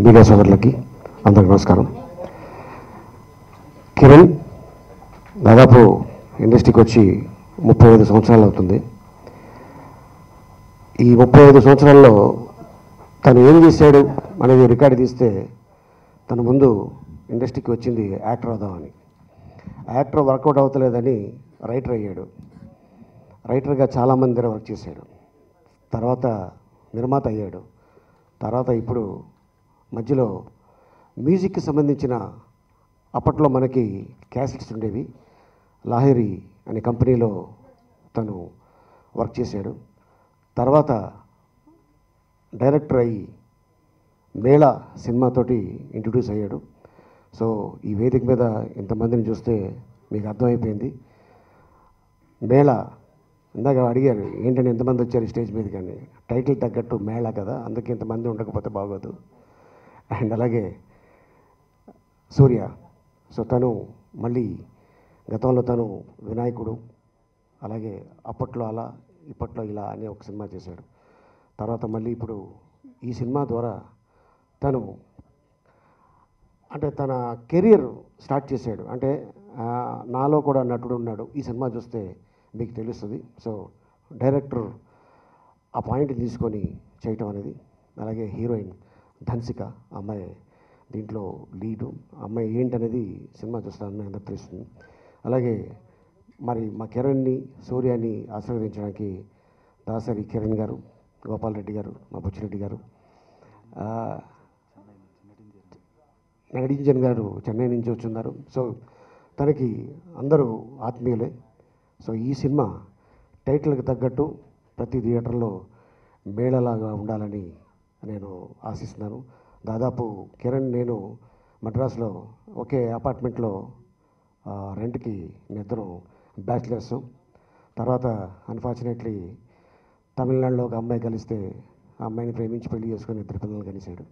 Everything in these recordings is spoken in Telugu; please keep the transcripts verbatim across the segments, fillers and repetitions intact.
మీడియా సోదరులకి అందరికి నమస్కారం. కిరణ్ దాదాపు ఇండస్ట్రీకి వచ్చి ముప్పై ఐదు సంవత్సరాలు అవుతుంది. ఈ ముప్పై ఐదు సంవత్సరాల్లో తను ఏం చేశాడు అనేది రికార్డు తీస్తే తన ముందు ఇండస్ట్రీకి వచ్చింది యాక్టర్ అవుదామని. యాక్టర్ వర్కౌట్ అవుతలేదని రైటర్ అయ్యాడు. రైటర్గా చాలామంది దగ్గర వర్క్ చేశాడు. తర్వాత నిర్మాత అయ్యాడు. తర్వాత ఇప్పుడు మధ్యలో మ్యూజిక్కి సంబంధించిన అప్పట్లో మనకి క్యాసెట్స్ ఉండేవి. లాహిరి అనే కంపెనీలో తను వర్క్ చేశాడు. తర్వాత డైరెక్టర్ అయ్యి మేళా సినిమాతోటి ఇంట్రడ్యూస్ అయ్యాడు. సో ఈ వేదిక మీద ఇంతమందిని చూస్తే మీకు అర్థమైపోయింది. మేళా ఇందాక అడిగారు ఏంటంటే ఎంతమంది వచ్చారు స్టేజ్ మీద, కానీ టైటిల్ తగ్గట్టు మేళా కదా, అందుకే ఇంతమంది ఉండకపోతే బాగోదు. అండ్ అలాగే సూర్య, సో తను మళ్ళీ గతంలో తను వినాయకుడు, అలాగే అప్పట్లో అలా ఇప్పట్లో ఇలా అనే ఒక సినిమా చేశాడు. తర్వాత మళ్ళీ ఇప్పుడు ఈ సినిమా ద్వారా తను అంటే తన కెరియర్ స్టార్ట్ చేశాడు. అంటే నాలో కూడా నటుడు ఉన్నాడు, ఈ సినిమా చూస్తే మీకు తెలుస్తుంది. సో డైరెక్టర్ ఆ పాయింట్ తీసుకొని చేయటం అనేది, అలాగే హీరోయిన్ ధన్సిక అమ్మాయి దీంట్లో లీడు. అమ్మాయి ఏంటనేది సినిమా చూస్తాను అందరికి తెలుస్తుంది. అలాగే మరి మా కిరణ్ని సూర్యాని ఆశీర్వదించడానికి దాసరి కిరణ్ గారు, గోపాల్ రెడ్డి గారు, మా బుచ్చిరెడ్డి గారు, నగడింజన్ గారు చెన్నై నుంచి వచ్చున్నారు. సో తనకి అందరూ ఆత్మీయులే. సో ఈ సినిమా టైటిల్కి తగ్గట్టు ప్రతి థియేటర్లో మేళలాగా ఉండాలని నేను ఆశిస్తున్నాను. దాదాపు కిరణ్ నేను మద్రాసులో ఒకే అపార్ట్మెంట్లో రెంట్కి నిద్రం బ్యాచిలర్స్. తర్వాత అన్ఫార్చునేట్లీ తమిళనాడులో ఒక అమ్మాయి కలిస్తే ఆ అమ్మాయిని ప్రేమించి పెళ్లి చేసుకొని ఇద్దరు పిల్లలు కలిశాడు.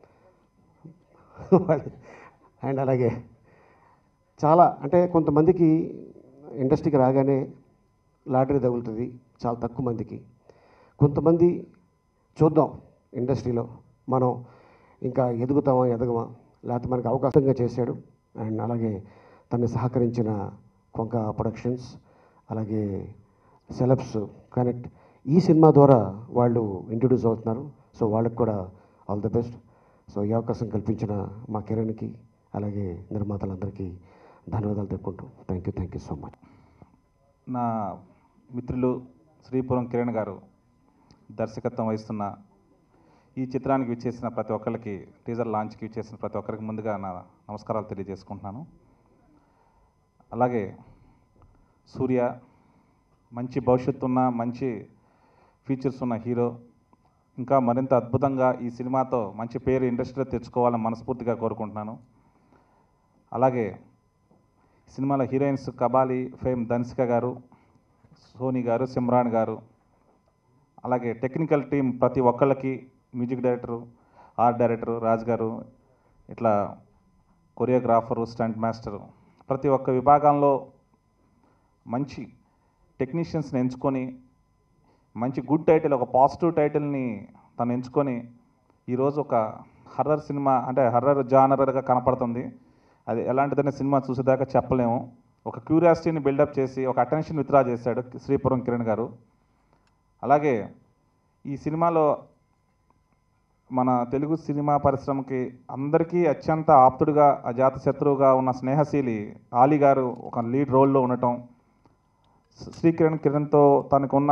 అండ్ అలాగే చాలా అంటే కొంతమందికి ఇండస్ట్రీకి రాగానే లాటరీ తగులుతుంది, చాలా తక్కువ మందికి. కొంతమంది చూద్దాం ఇండస్ట్రీలో మనం ఇంకా ఎదుగుతామా ఎదగమా, లేకపోతే మనకి అవకాశంగా చేశాడు. అండ్ అలాగే తను సహకరించిన కొంక ప్రొడక్షన్స్, అలాగే సెలబ్స్ కనెక్ట్, ఈ సినిమా ద్వారా వాళ్ళు ఇంట్రడ్యూస్ అవుతున్నారు. సో వాళ్ళకి కూడా ఆల్ ది బెస్ట్. సో ఈ అవకాశం కల్పించిన మా కిరణ్కి అలాగే నిర్మాతలందరికీ ధన్యవాదాలు తెలుపుకుంటూ thank you thank you so much. నా మిత్రులు శ్రీపురం కిరణ్ గారు దర్శకత్వం వహిస్తున్న ఈ చిత్రానికి విచ్చేసిన ప్రతి ఒక్కరికి, టీజర్ లాంచ్కి విచ్చేసిన ప్రతి ఒక్కరికి ముందుగా నా నమస్కారాలు తెలియజేసుకుంటున్నాను. అలాగే సూర్య మంచి భవిష్యత్తు ఉన్న, మంచి ఫీచర్స్ ఉన్న హీరో, ఇంకా మరింత అద్భుతంగా ఈ సినిమాతో మంచి పేరు ఇండస్ట్రీలో తెచ్చుకోవాలని మనస్ఫూర్తిగా కోరుకుంటున్నాను. అలాగే సినిమాలో హీరోయిన్స్ కబాలి ఫేమ్ ధన్సిక గారు, సోనీ గారు, సిమ్రాన్ గారు, అలాగే టెక్నికల్ టీం ప్రతి ఒక్కళ్ళకి, music director, art director Raj గారు, ఇట్లా కొరియోగ్రాఫరు, స్టంట్ మాస్టరు, ప్రతి ఒక్క విభాగంలో మంచి టెక్నీషియన్స్ని ఎంచుకొని మంచి గుడ్ టైటిల్, ఒక పాజిటివ్ టైటిల్ని తను ఎంచుకొని ఈరోజు ఒక హర్రర్ సినిమా, అంటే హర్రర్ జానర్గా కనపడుతుంది. అది ఎలాంటిదనే సినిమా చూసేదాకా చెప్పలేము. ఒక క్యూరియాసిటీని బిల్డప్ చేసి ఒక అటెన్షన్ విత్డ్రా చేశాడు శ్రీపురం కిరణ్ గారు. అలాగే ఈ సినిమాలో మన తెలుగు సినిమా పరిశ్రమకి అందరికీ అత్యంత ఆప్తుడిగా, అజాత శత్రువుగా ఉన్న స్నేహశీలి ఆలీ గారు ఒక లీడ్ రోల్లో ఉండటం, శ్రీకిరణ్ కిరణ్తో తనకున్న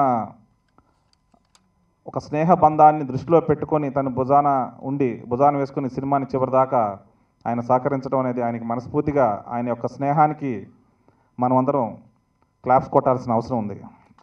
ఒక స్నేహ బంధాన్ని దృష్టిలో పెట్టుకొని తను భుజాన ఉండి భుజాన వేసుకుని సినిమాని చివరిదాకా ఆయన సహకరించడం అనేది ఆయనకి మనస్ఫూర్తిగా, ఆయన యొక్క స్నేహానికి మనమందరం క్లాప్స్ కొట్టాల్సిన అవసరం ఉంది.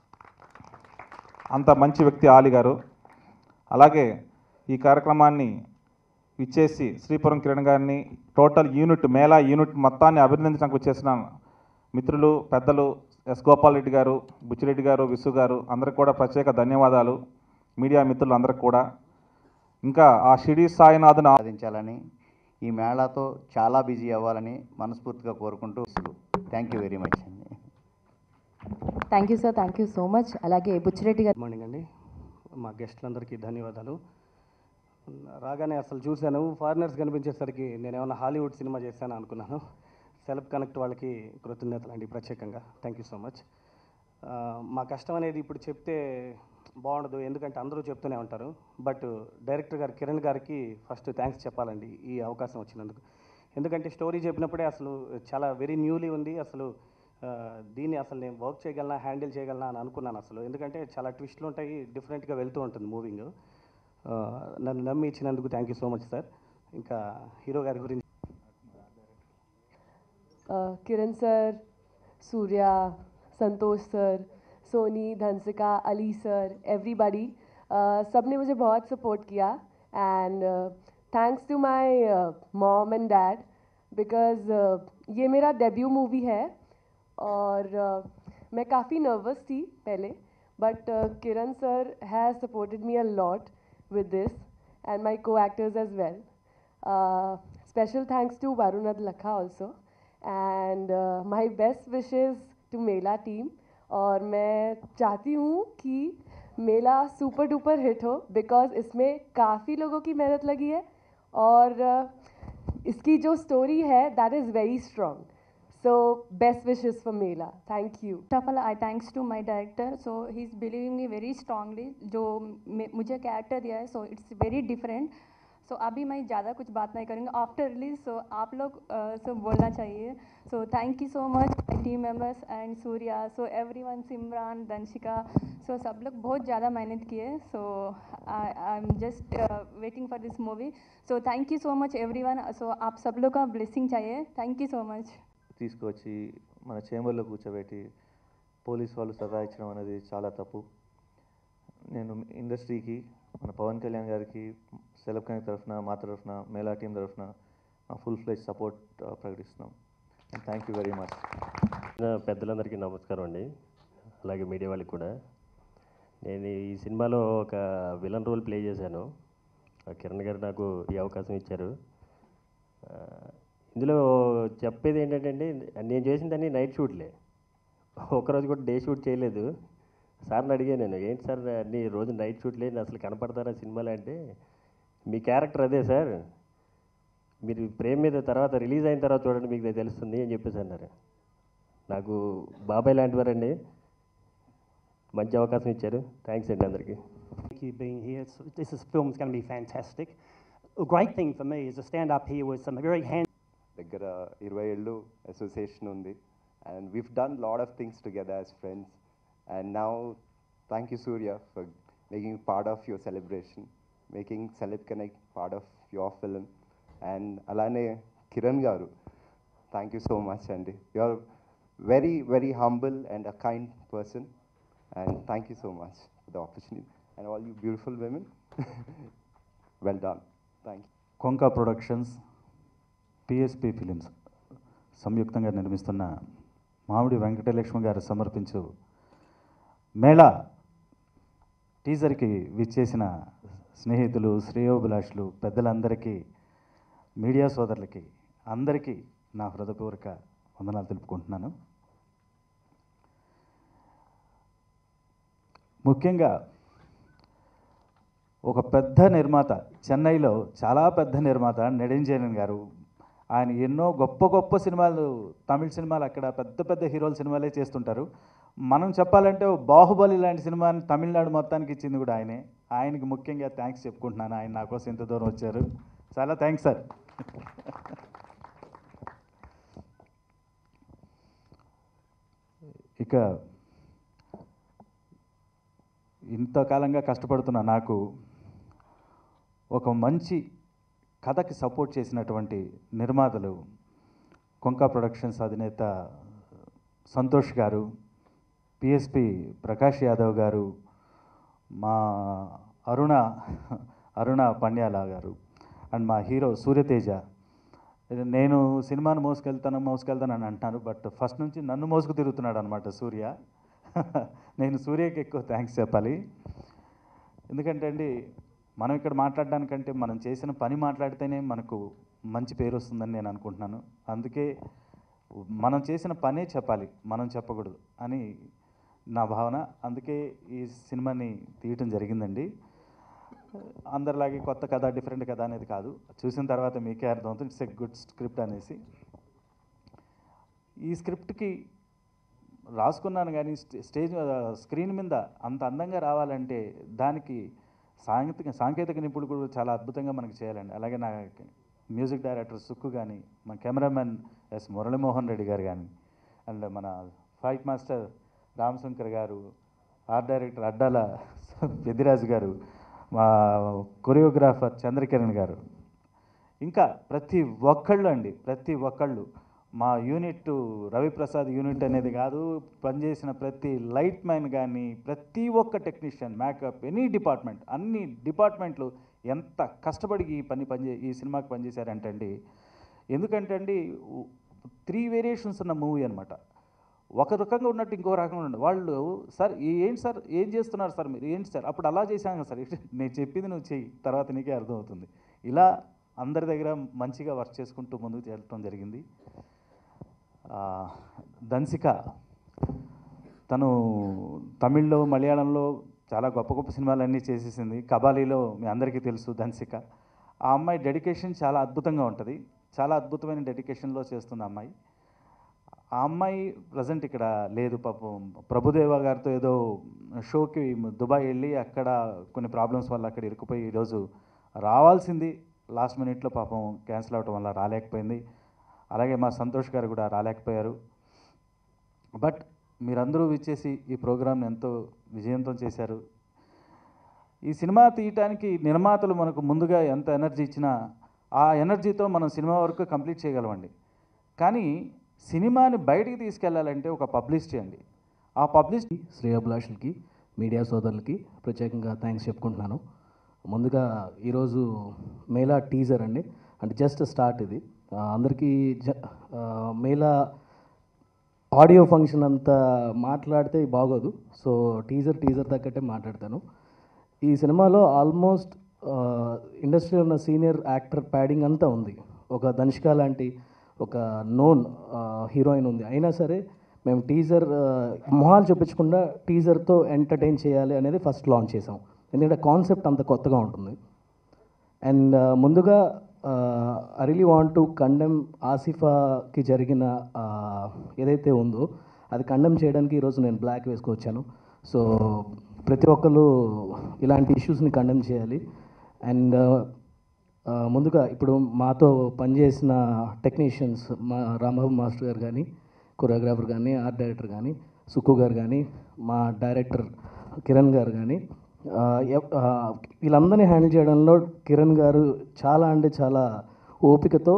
అంత మంచి వ్యక్తి ఆలీ గారు. అలాగే ఈ కార్యక్రమాన్ని ఇచ్చేసి శ్రీపురం కిరణ్ గారిని, టోటల్ యూనిట్ మేళా యూనిట్ మొత్తాన్ని అభినందించడానికి వచ్చేసిన మిత్రులు, పెద్దలు ఎస్ గోపాల్ రెడ్డి గారు, బుచ్చిరెడ్డి గారు, విసు గారు, అందరికి కూడా ప్రత్యేక ధన్యవాదాలు. మీడియా మిత్రులు అందరికి కూడా. ఇంకా ఆ షిరిడి సాయినాథ్ను ఆరాధించాలని, ఈ మేళాతో చాలా బిజీ అవ్వాలని మనస్ఫూర్తిగా కోరుకుంటూ థ్యాంక్ యూ వెరీ మచ్ అండి. Thank you sir, thank you so much. అలాగే బుచ్చిరెడ్డి గారు. గుడ్ మార్నింగ్ అండి. మా గెస్ట్లందరికీ ధన్యవాదాలు. రాగానే అసలు చూశాను, ఫారినర్స్ కనిపించేసరికి నేను ఏమన్నా హాలీవుడ్ సినిమా చేశాను అనుకున్నాను. సెలబ్ కనెక్ట్ వాళ్ళకి కృతజ్ఞతలు అండి ప్రత్యేకంగా. Thank you so much. మా కష్టం అనేది ఇప్పుడు చెప్తే బాగుండదు, ఎందుకంటే అందరూ చెప్తూనే ఉంటారు. బట్ డైరెక్టర్ గారు కిరణ్ గారికి ఫస్ట్ థ్యాంక్స్ చెప్పాలండి ఈ అవకాశం వచ్చినందుకు. ఎందుకంటే స్టోరీ చెప్పినప్పుడే అసలు చాలా వెరీ న్యూలీ ఉంది. అసలు ఆ, దీన్ని అసలు నేను వర్క్ చేయగలనా, హ్యాండిల్ చేయగలనా అని అనుకున్నాను అసలు. ఎందుకంటే చాలా ట్విస్ట్లు ఉంటాయి, డిఫరెంట్గా వెళ్తూ ఉంటుంది మూవింగ్. నన్ను నమ్మి ఇచ్చినందుకు thank you so much sir. ఇంకా హీరో గారి గురించి Uh, Kiran sir, Surya, Santosh sir, Soni, Dhansika, Ali sir, everybody, सब ने मुझे बहुत सपोर्ट किया. And thanks to my mom and dad, because ये मेरा डेब्यू मूवी है और uh, मैं काफ़ी नर्वस थी पहले, but Kiran sir has supported me a lot with this and my co-actors as well. Uh, special thanks to Varunad Lakha also, and uh, my best wishes to Mela team. और मैं चाहती हूँ कि मेला सुपर डुपर हिट हो, बिकॉज इसमें काफ़ी लोगों की मेहनत लगी है और uh, इसकी जो स्टोरी है that is very strong. So best wishes for Mela. Thank you. First of all, I thanks to my director. So he's believing me very strongly. जो मे- मुझे कैरेक्टर दिया है, so it's very different. So अभी मैं ज़्यादा कुछ बात नहीं करूँगी. आफ्टर रिलीज so आप लोग सो बोलना चाहिए. So thank you so much my team members and Surya. So everyone, Simran, Danshika. So सब लोग बहुत ज़्यादा मेहनत किए. So I I'm just uh, waiting for this movie. So thank you so much everyone. So आप सब लोग का blessing चाहिए. Thank you so much. తీసుకొచ్చి మన చేంబర్లో కూర్చోబెట్టి పోలీస్ వాళ్ళు సతాయించడం అనేది చాలా తప్పు. నేను ఇండస్ట్రీకి, మన పవన్ కళ్యాణ్ గారికి, సెలబ్ కనెక్ట్ తరఫున, మా తరఫున, మేలా టీం తరఫున మా ఫుల్ ఫ్లెజ్ సపోర్ట్ ప్రకటిస్తున్నాం. And thank you very much. పెద్దలందరికీ నమస్కారం అండి, అలాగే మీడియా వాళ్ళకి కూడా. నేను ఈ సినిమాలో ఒక విలన్ రోల్ ప్లే చేశాను. కిరణ్ గారు నాకు ఈ అవకాశం ఇచ్చారు. ఇందులో చెప్పేది ఏంటంటే అండి, నేను చేసిందని నైట్ షూట్లే, ఒకరోజు కూడా డే షూట్ చేయలేదు. సార్ని అడిగాను నేను, ఏంటి సార్ అన్ని రోజు నైట్ షూట్లే, అసలు కనపడతారా సినిమాలో అంటే, మీ క్యారెక్టర్ అదే సార్, మీరు ప్రేమ మీద తర్వాత రిలీజ్ అయిన తర్వాత చూడండి మీకు తెలుస్తుంది అని చెప్పేసి అన్నారు. నాకు బాబాయ్ లాంటివారండి, మంచి అవకాశం ఇచ్చారు. థ్యాంక్స్ అండి అందరికీ. Thank you being here. So this is, film's going to be fantastic. A great thing for me is to stand up here with some very hand. దగ్గర ఇరవై ఏళ్ళు అసోసియేషన్ ఉంది, and we've done lot of things together as friends. And now thank you Surya for making part of your celebration, making Celeb Connect part of your film. And అలానే కిరణ్ గారు, థ్యాంక్ యూ సో మచ్ అండి. You are very very humble and a kind person, and thank you so much for the opportunity. And all you beautiful women, well done. Thank you. Konka Productions, PSP films సంయుక్తంగా నిర్మిస్తున్న మామిడి వెంకటలక్ష్మి గారు సమర్పించు మేళా టీజర్కి విచ్చేసిన స్నేహితులు, శ్రేయోభిలాషులు, పెద్దలందరికీ, మీడియా సోదరులకి అందరికీ నా హృదయపూర్వక వందనాలు తెలుపుకుంటున్నాను. ముఖ్యంగా ఒక పెద్ద నిర్మాత, చెన్నైలో చాలా పెద్ద నిర్మాత నెడుంజేయన్ గారు, ఆయన ఎన్నో గొప్ప గొప్ప సినిమాలు, తమిళ సినిమాలు అక్కడ పెద్ద పెద్ద హీరోల సినిమాలే చేస్తుంటారు. మనం చెప్పాలంటే బాహుబలి లాంటి సినిమాని తమిళనాడు మొత్తానికి ఇచ్చింది కూడా ఆయనే. ఆయనకి ముఖ్యంగా థ్యాంక్స్ చెప్పుకుంటున్నాను, ఆయన నా కోసం ఇంత దూరం వచ్చారు. చాలా థ్యాంక్స్ సార్. ఇక ఇంతకాలంగా కష్టపడుతున్న నాకు ఒక మంచి కథకి సపోర్ట్ చేసినటువంటి నిర్మాతలు, కొంకా ప్రొడక్షన్స్ అధినేత సంతోష్ గారు, పిఎస్పి ప్రకాష్ యాదవ్ గారు, మా అరుణ అరుణ పండ్యాల గారు, అండ్ మా హీరో సూర్యతేజ. నేను సినిమాను మోసుకెళ్తాను మోసుకెళ్తాను అని అంటున్నాను, బట్ ఫస్ట్ నుంచి నన్ను మోసుకు తిరుగుతున్నాడు అనమాట సూర్య. నేను సూర్యకి ఎక్కువ థ్యాంక్స్ చెప్పాలి. ఎందుకంటే అండి, మనం ఇక్కడ మాట్లాడడానికంటే మనం చేసిన పని మాట్లాడితేనే మనకు మంచి పేరు వస్తుందని నేను అనుకుంటున్నాను. అందుకే మనం చేసిన పనే చెప్పాలి, మనం చెప్పకూడదు అని నా భావన. అందుకే ఈ సినిమాని తీయటం జరిగిందండి. అందరిలాగే కొత్త కథ డిఫరెంట్ కథ అనేది కాదు, చూసిన తర్వాత మీకే అర్థమవుతుంది ఇట్స్ ఎ గుడ్ స్క్రిప్ట్ అనేసి. ఈ స్క్రిప్ట్కి రాసుకున్నాను కానీ స్టేజ్ స్క్రీన్ మీద అంత అందంగా రావాలంటే దానికి సాంకేతిక సాంకేతిక నిపుణులు కూడా చాలా అద్భుతంగా మనకి చేయాలండి. అలాగే నా మ్యూజిక్ డైరెక్టర్ సుక్కు కానీ, మన కెమెరామెన్ ఎస్ మురళీమోహన్ రెడ్డి గారు కానీ, అండ్ మన ఫైట్ మాస్టర్ రామశంకర్ గారు, ఆర్ట్ డైరెక్టర్ అడ్డాల పెద్దిరాజు గారు, మా కొరియోగ్రాఫర్ చంద్రకిరణ్ గారు, ఇంకా ప్రతి ఒక్కళ్ళు అండి ప్రతి ఒక్కళ్ళు మా యూనిట్ రవిప్రసాద్ యూనిట్ అనేది కాదు, పనిచేసిన ప్రతి లైట్ మ్యాన్ కానీ ప్రతి ఒక్క టెక్నీషియన్, మేకప్, ఎనీ డిపార్ట్మెంట్, అన్ని డిపార్ట్మెంట్లు ఎంత కష్టపడి ఈ పని పనిచే ఈ సినిమాకి పనిచేశారంటే అండి. ఎందుకంటే అండి త్రీ వేరియేషన్స్ ఉన్న మూవీ అనమాట. ఒక రకంగా ఉన్నట్టు ఇంకో రకంగా ఉండండి. వాళ్ళు సార్ ఏంటి సార్ ఏం చేస్తున్నారు సార్ మీరు ఏంటి సార్ అప్పుడు అలా చేశాను సార్, నేను చెప్పింది నువ్వు చెయ్యి తర్వాత నీకే అర్థమవుతుంది. ఇలా అందరి దగ్గర మంచిగా వర్క్ చేసుకుంటూ ముందుకు వెళ్ళటం జరిగింది. ధన్సిక తను తమిళ్లో మలయాళంలో చాలా గొప్ప గొప్ప సినిమాలన్నీ చేసేసింది. కబాలీలో మీ అందరికీ తెలుసు ధన్సిక. ఆ అమ్మాయి డెడికేషన్ చాలా అద్భుతంగా ఉంటుంది, చాలా అద్భుతమైన డెడికేషన్లో చేస్తుంది ఆ అమ్మాయి. ఆ అమ్మాయి ప్రజెంట్ ఇక్కడ లేదు పాపం, ప్రభుదేవ గారితో ఏదో షోకి దుబాయ్ వెళ్ళి అక్కడ కొన్ని ప్రాబ్లమ్స్ వల్ల అక్కడ ఇరుక్కుపోయి ఈరోజు రావాల్సింది లాస్ట్ మినిట్లో పాపం క్యాన్సిల్ అవడం వల్ల రాలేకపోయింది. అలాగే మా సంతోష్ గారు కూడా రాలేకపోయారు. బట్ మీరందరూ విచ్చేసి ఈ ప్రోగ్రామ్ని ఎంతో విజయవంతం చేశారు. ఈ సినిమా తీయటానికి నిర్మాతలు మనకు ముందుగా ఎంత ఎనర్జీ ఇచ్చినా ఆ ఎనర్జీతో మనం సినిమా వరకు కంప్లీట్ చేయగలమండి. కానీ సినిమాని బయటికి తీసుకెళ్లాలంటే ఒక పబ్లిసిటీ అండి. ఆ పబ్లిసిటీ శ్రేయోభిలాషులకి, మీడియా సోదరులకి ప్రత్యేకంగా థ్యాంక్స్ చెప్పుకుంటున్నాను. ముందుగా ఈరోజు మేళా టీజర్ అండి, అంటే జస్ట్ స్టార్ట్ ఇది. అందరికీ జ మేళా ఆడియో ఫంక్షన్ అంతా మాట్లాడితే బాగోదు, సో టీజర్ టీజర్ తగ్గట్టే మాట్లాడతాను. ఈ సినిమాలో ఆల్మోస్ట్ ఇండస్ట్రీలో ఉన్న సీనియర్ యాక్టర్ ప్యాడింగ్ అంతా ఉంది. ఒక ధనుష్క లాంటి ఒక నోన్ హీరోయిన్ ఉంది. అయినా సరే మేము టీజర్ మొహాలు చూపించకుండా టీజర్తో ఎంటర్టైన్ చేయాలి అనేది ఫస్ట్ లాంచ్ చేసాం, ఎందుకంటే కాన్సెప్ట్ అంత కొత్తగా ఉంటుంది. అండ్ ముందుగా I really want to condemn ఆసిఫాకి జరిగిన ఏదైతే ఉందో అది కండెమ్ చేయడానికి ఈరోజు నేను బ్లాక్ వేసుకొచ్చాను. సో ప్రతి ఒక్కరు ఇలాంటి ఇష్యూస్ని కండెమ్ చేయాలి. అండ్ ముందుగా ఇప్పుడు మాతో పనిచేసిన టెక్నీషియన్స్, మా రాంబాబు మాస్టర్ గారు కానీ, కొరియోగ్రాఫర్ కానీ, ఆర్ట్ డైరెక్టర్ కానీ, సుక్కు గారు కానీ, మా డైరెక్టర్ కిరణ్ గారు కానీ, వీళ్ళందరినీ హ్యాండిల్ చేయడంలో కిరణ్ గారు చాలా అంటే చాలా ఓపికతో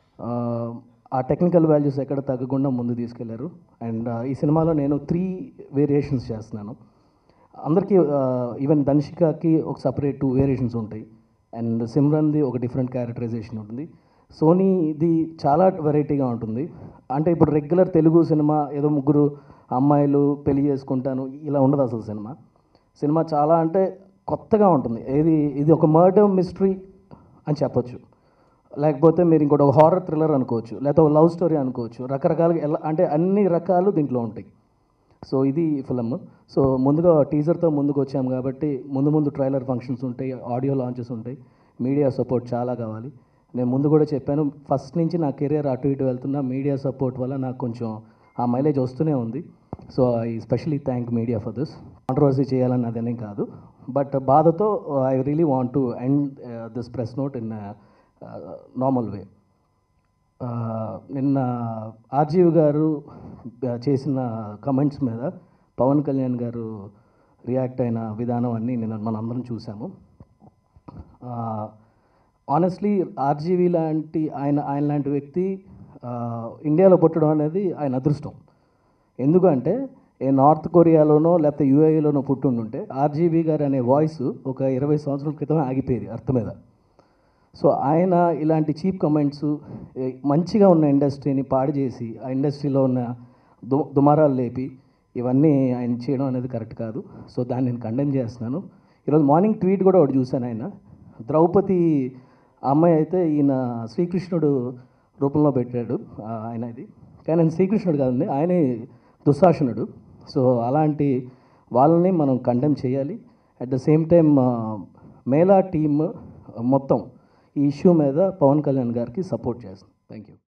ఆ టెక్నికల్ వాల్యూస్ ఎక్కడ తగ్గకుండా ముందు తీసుకెళ్లారు. అండ్ ఈ సినిమాలో నేను త్రీ వేరియేషన్స్ చేస్తున్నాను. అందరికీ ఈవెన్ ధనుషికకి ఒక సపరేట్ టూ వేరియేషన్స్ ఉంటాయి, అండ్ సిమ్రన్ది ఒక డిఫరెంట్ క్యారెక్టరైజేషన్ ఉంటుంది. సోనీ ఇది చాలా వెరైటీగా ఉంటుంది. అంటే ఇప్పుడు రెగ్యులర్ తెలుగు సినిమా ఏదో ముగ్గురు అమ్మాయిలు పెళ్లి చేసుకుంటాను ఇలా ఉండదు అసలు. సినిమా సినిమా చాలా అంటే కొత్తగా ఉంటుంది. ఇది ఇది ఒక మర్డర్ మిస్టరీ అని చెప్పొచ్చు, లేకపోతే మీరు ఇంకోటి ఒక హారర్ థ్రిల్లర్ అనుకోవచ్చు, లేకపోతే ఒక లవ్ స్టోరీ అనుకోవచ్చు. రకరకాలుగా ఎలా అంటే అన్ని రకాలు దీంట్లో ఉంటాయి. సో ఇది ఫిలమ్. సో ముందుగా టీజర్తో ముందుకు వచ్చాము కాబట్టి ముందు ముందు ట్రైలర్ ఫంక్షన్స్ ఉంటాయి, ఆడియో లాంచెస్ ఉంటాయి, మీడియా సపోర్ట్ చాలా కావాలి. నేను ముందు కూడా చెప్పాను, ఫస్ట్ నుంచి నా కెరియర్ అటు ఇటు వెళ్తున్నా, మీడియా సపోర్ట్ వల్ల నాకు కొంచెం ఆ మైలేజ్ వస్తూనే ఉంది. So I specially thank media for this. Controversy చేయాలని అదేనేం కాదు, బట్ బాధతో I really want to end this press note in normal way. నిన్న ఆర్జీవి గారు చేసిన కమెంట్స్ మీద పవన్ కళ్యాణ్ గారు రియాక్ట్ అయిన విధానం అన్నీ నిన్న మనం అందరం చూసాము. ఆనెస్ట్లీ ఆర్జీవి లాంటి ఆయన ఆయన లాంటి వ్యక్తి ఇండియాలో పుట్టడం అనేది ఆయన అదృష్టం. ఎందుకంటే ఏ నార్త్ కొరియాలోనో లేకపోతే యూఏఈలోనో పుట్టుండుంటే ఆర్జీవి గారు అనే వాయిస్ ఒక ఇరవై సంవత్సరాల క్రితమే ఆగిపోయేది అర్థం మీద. సో ఆయన ఇలాంటి చీప్ కమెంట్స్ మంచిగా ఉన్న ఇండస్ట్రీని పాడు చేసి ఆ ఇండస్ట్రీలో ఉన్న దు దుమారాలు లేపి ఇవన్నీ ఆయన చేయడం అనేది కరెక్ట్ కాదు. సో దాన్ని నేను కండెమ్ చేస్తున్నాను. ఈరోజు మార్నింగ్ ట్వీట్ కూడా ఒకటి చూశాను. ఆయన ద్రౌపది అమ్మాయి అయితే ఈయన శ్రీకృష్ణుడు రూపంలో పెట్టాడు ఆయన ఇది, కానీ ఆయన శ్రీకృష్ణుడు కాదండి, ఆయనే దుశ్శాసనుడు. సో అలాంటి వాళ్ళని మనం కండెమ్ చేయాలి. At the same time Mela team మొత్తం ఈ ఇష్యూ మీద పవన్ కళ్యాణ్ గారికి సపోర్ట్ చేస్తుంది. Thank you.